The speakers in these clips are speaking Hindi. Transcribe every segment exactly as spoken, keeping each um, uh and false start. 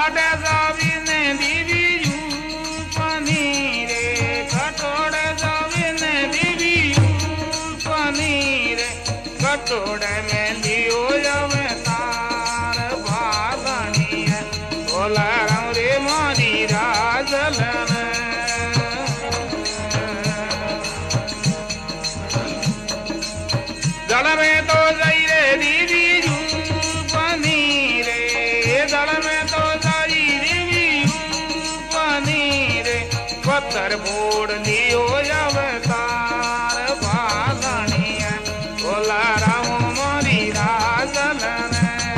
काटे जावी ने दीवी यूपनी रे कटोड़े जावी ने दीवी यूपनी रे कटोड़े में लियो जावे तार भालनी है बोला राम रे मारी राजलन जल में तो जाई रे दीवी यूपनी रे जल में तो जाई दीवी यूपनी रे पत्थर फोड़ लियो अवतार भालनी है बोला राम मारी राजलन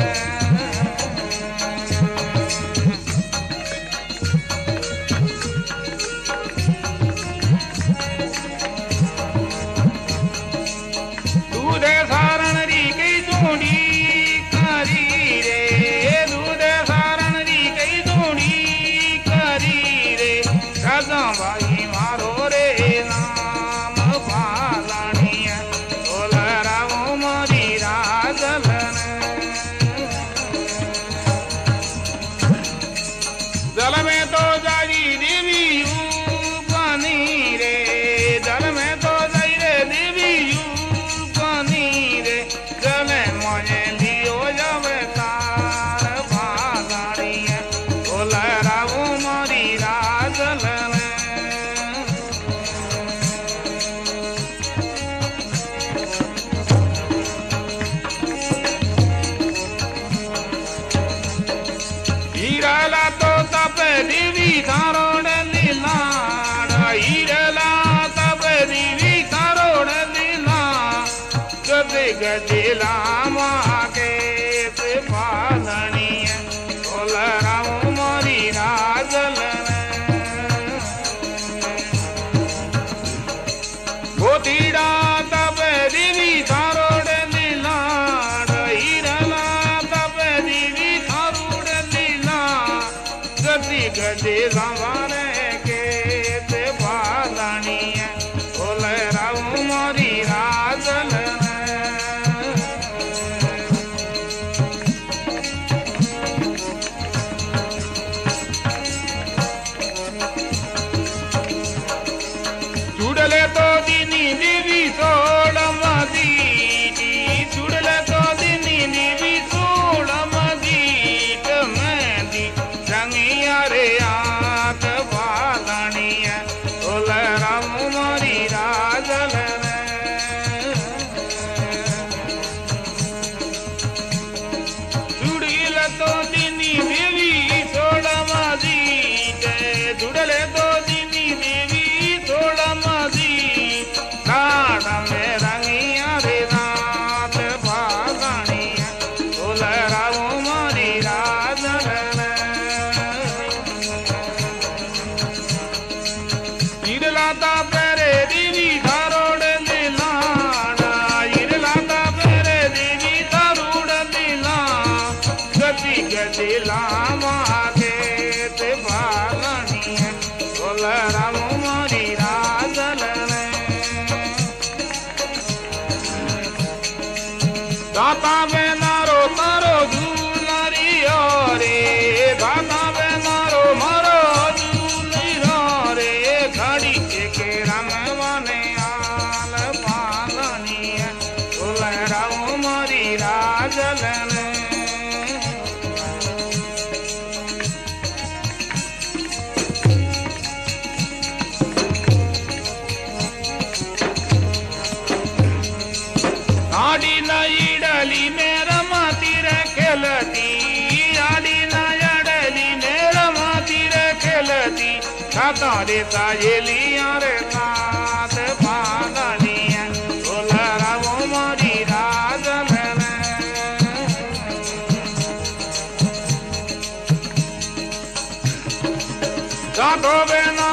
दूधे सारण री कई जोड़ी करी रे दूधे सारण री कई जोड़ी करी रे राजा भाई मारो रे नाम भालनी है बोला राम मारी राजलन जल में तो जाई देवी यूपनी रे जल में तो जाई रे देवी यूपनी रे जल मोए लियो जावे तार भालनी है बोला राम मारी राजलन हीराला तो तप देवी करोड़ लीला हीराला तप देवी करोड़ लीला गदे गदेला माके से पालनी है बोला राम मारी राजलन गोतीड़ा तप देवी करोड़ लीला हीराला तप देवी करोड़ लीला गदी गदे जमाने के ते भालनी है बोले राम मारी राजलन चुड़ले तो दीनी देवी सोल मदीटी चुड़ले तो दीनी देवी सोल मदीट मेहंदी रंगिया रे आंख भालनी है बोले राम मारी राजलन चुड़ील तो दीनी देवी सोल मदीट चुड़ले तो दीनी देवी सोल मदीट काड़ में रंगिया रे रात भालनी है बोले राम मारी राजलन इरलाता पेरे देवी करोड़ लीला इरलाता पेरे देवी करोड़ लीला गति गदिला माके ते भालनी है बोला राम मारी राजलन दाता में नारो तारो झूलरी रे दाता में नारो मारो झूलरी रे घड़ी के के रंगवाने आल पालनी है बोला राम मारी राजलन आड़ी नई डली में रमाती रे खेलती आड़ी नया डली में रमाती रे खेलती खाता रे साहेलियां रे साथ भालनी है बोला राम मारी राजलन गातो बेना